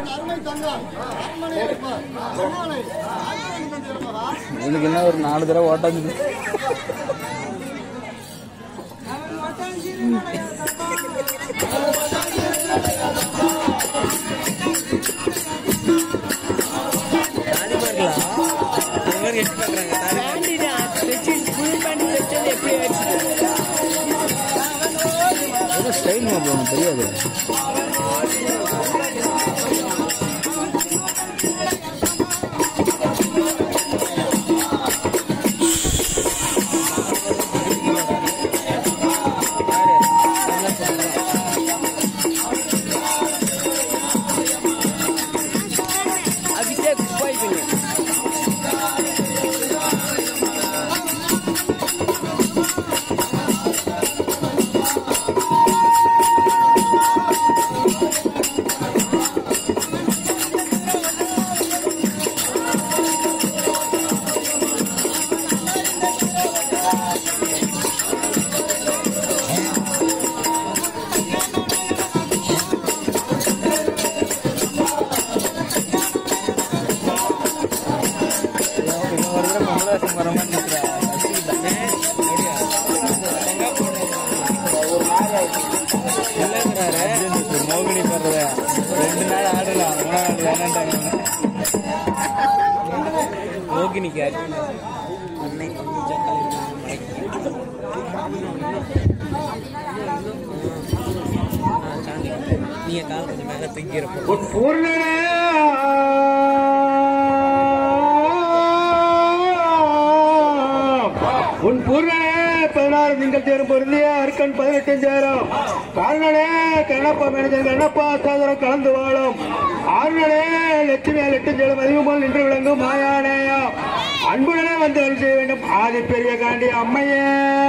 எனக்கு என்ன ஒரு 4 தடவை ஓட்டாஞ்சு ஸ்டைல் மாப்பிள்ள தெரியாது. மோகினி போடுறத 2 நாள் ஆடலாம், 3 நாள் வேணாண்டாங்க. மோகினிக்கு நீங்க கால் கொஞ்சம் மேல தூக்கிறப்போ உன் பூர்ணனே 16 திங்கள் சேரும் பொருந்திய அர்க்கன் 18 சேரும் காரணனே கண்ணப்பா மேனேஜர் கண்ணப்பா சாதனம் கலந்து வாழும் ஆறுநனே லட்சுமி 8 சேரும் அதிகம் போல் நின்று விளங்கும் மாயானேயா அன்புடனே வந்து அருள் செய்ய வேண்டும் ஆதி பெரிய காண்டி அம்மையே.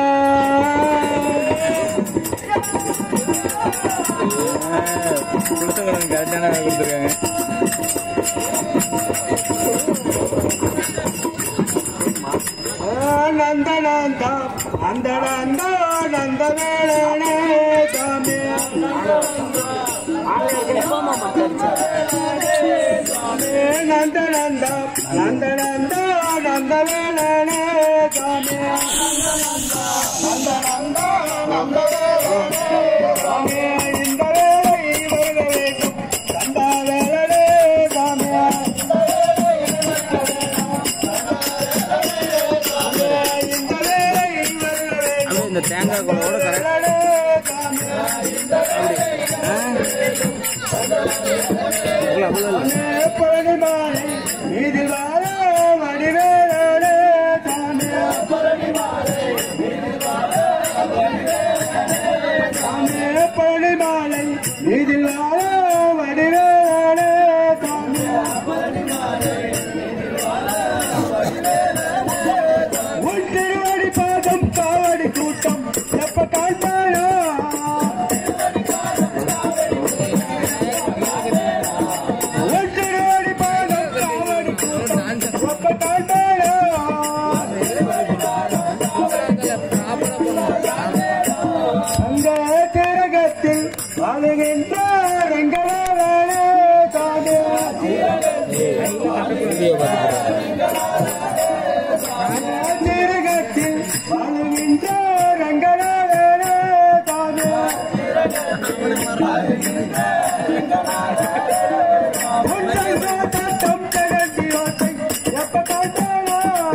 கொடுத்தவங்க கரெக்டான கொடுத்துருக்காங்க. நந்தனந்த அந்த நந்த நந்த வேளனே தாமே நந்தனந்த நந்தனந்த நந்த வேளனே தாமே நந்தனந்த நந்த வேளனே தாமே இந்த வேளை வருக வேண்டும் நந்த வேளனே தாமே இந்த தேங்காய் குளோட பழனிமாலை நீதில் வடிவேலே உன் திருவடி பாதம் காவடி கூட்டம் எப்ப காண்பாயோ உன் திருவடி பாதம் காவடி கூட்டம் எப்ப காண்பாயோ அந்த திரகத்தில் வாழுகின்ற ரங்கராவணே தானே நிரகத்தில் வாழுகின்ற ரங்கராவணே தானே தம் கடந்தி ஓசை எப்ப காட்டாளோ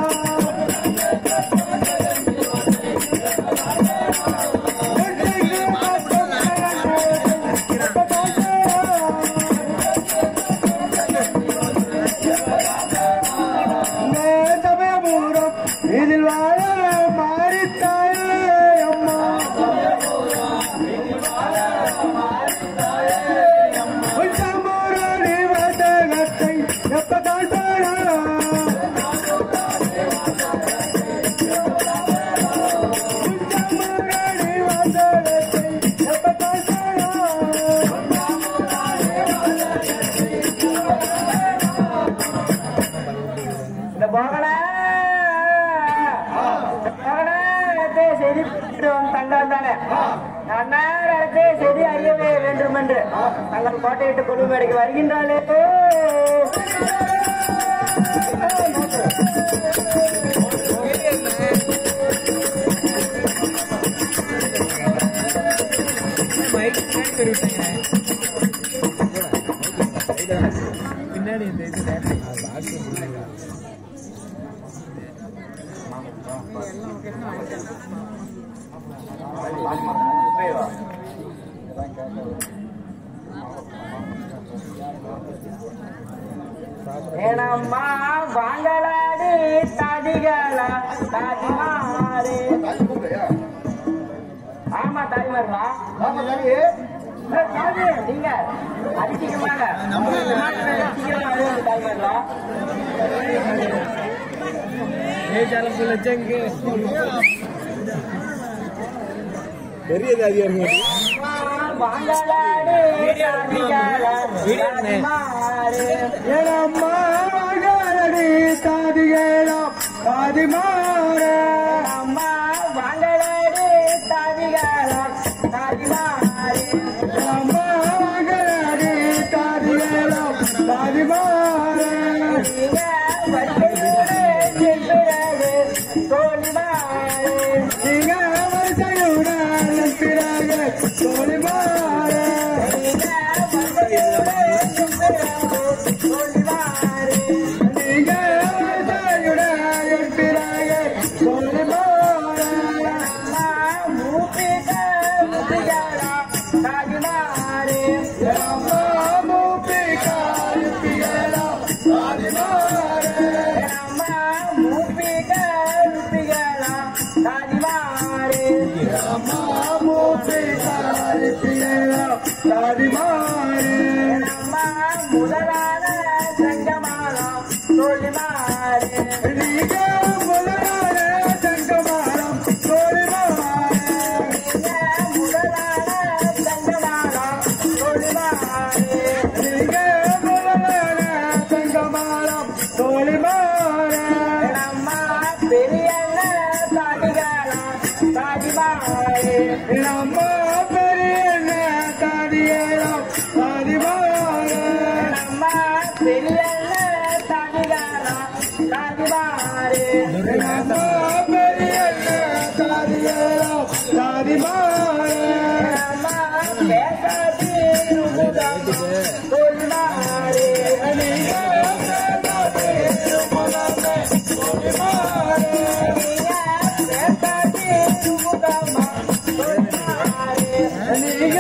இதில் வாழ மாறித்தாயே அம்மா சம்பூரணி வட்டகத்தை எப்ப காட்டாளா சம்பூரணி வட்டகத்தை எப்ப காட்டாளா இந்த போகல தங்கம் தானே அன்னாரத்தை செடி அறியவே வேண்டும் என்று தங்கள் கோட்டையிட்டு கொண்டு மேடைக்கு வருகின்றாலே பின்னாடி ஏனம்மா வாங்கலாடி தாதிகளா தாதிமாரே ஆமா தாய்மார்களா நீங்க அதிகமாக தாய்மார்களா பெரிய தாதியார் வாங்கலாடி தாதிகளா தாதிமாரே ஏனம்மா வாங்கலடி தாதிகளா தாதிமாரே அம்மா வாங்கலாடி தாதிகளா தாதிமாரே ஏனம்மா வாங்கலடி தாதிகளா தாதிமாரே நீங்க வரிசையோடு செல்கிறாரு தோழிமாரே நீங்க வரிசையுடன் பிறகு தோழிமாரே நீங்க வரிசையோடு செல்கிறாரு தோழிமாரே நீங்க வரிசையுடன் பிறகு தோழிமாரே அம்மா மூப்பிட்ட முத்தியாரா தாதிமாரே ஏனம்மா மூப்பிக்கால் பிகளா தாதிமாரே அம்மா மூப்பிட்ட முத்தியாரா தாதிமாரே ஏனம்மா மூப்பிக்கால் பிகளா தாதிமாரே அம்மா முதலான சங்கமாலா தோழிமாரே நீங்க முதலான சங்கமாலம் தோழிமாரே முதலான சங்கமாலா தோழிமாரே நீங்க முதலான சங்கமாலம் தோழிமாரே அம்மா பெரியண்ண தாடிகளா தாடிமாரே நம்ம பெரிய தாடியலாம் தாதிமாரே அம்மா பெரியண்ண தாடிகளா தாடிமாரே நம்ம பெரிய தாடியலாம் தாதிமாரே அம்மா பேசாதி தோழிமாரே நீங்க தோழிமாரே பேசாதி முகமா தோழிமாரே நீங்க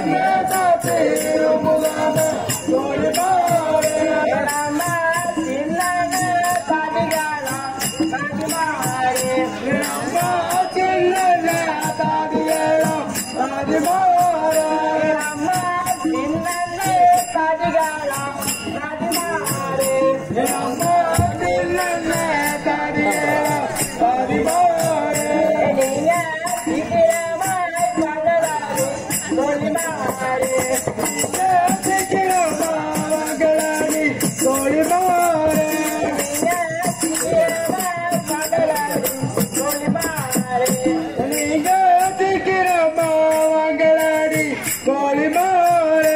திருமுகாமே தோழிமாரே அம்மா சின்ன தாடிகளா தாடிமாரே நம்ம சின்ன தாடியலாம் தாதிமாரே அம்மா சின்ன தாடிகளா தாடிமாரே நம்ம சின்ன தாடியலாம் தாதிமாரே நீங்க சீக்கிரமாய் வாங்கலாரு தோழிமாரே சீக்கிரமா வாங்கலாடி தோழிமாரே நீங்க சீக்கிரமாய் வாங்கலாரு தோழிமாரே நீங்க சீக்கிரமா வாங்கலாடி தோழிமாரே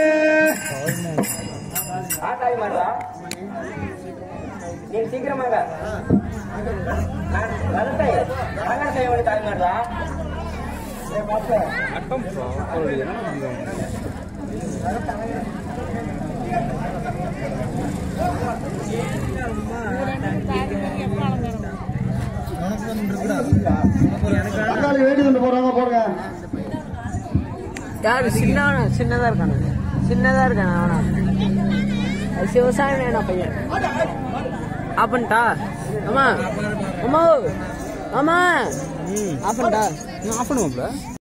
தாய்மாரா நீங்க சீக்கிரமாக தாய்மாரா தக்காளி வேண்டி கொண்டு போறாங்க போடுங்க யாரு சின்னதா இருக்கானு சின்னதா இருக்கானு அவனா சிவசாமி பையன் ஆப்பன்ட்டா அம்மா அம்மா அம்மா ஆப்பன்ட்டா ஆஃப் பண்ணுவோம்ல